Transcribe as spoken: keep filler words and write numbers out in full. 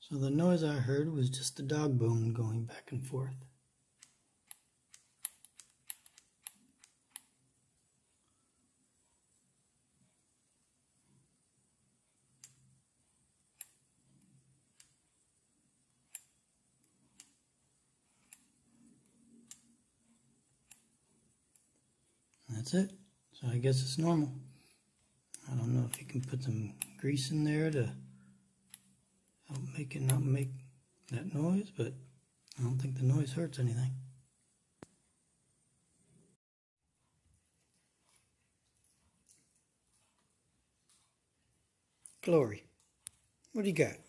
So the noise I heard was just the dog bone going back and forth. That's it. So I guess it's normal. I don't know if you can put some grease in there to help make it not make that noise, but I don't think the noise hurts anything. Glory, what do you got?